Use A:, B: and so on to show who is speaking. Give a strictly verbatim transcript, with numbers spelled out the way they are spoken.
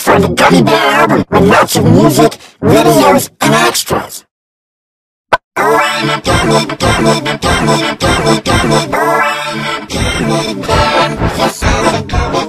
A: find a Gummy Bear album with lots of music, videos, and extras. Oh, I'm a gummy, gummy, gummy, gummy, gummy, oh, I'm a gummy bear. Yes, I'm a gummy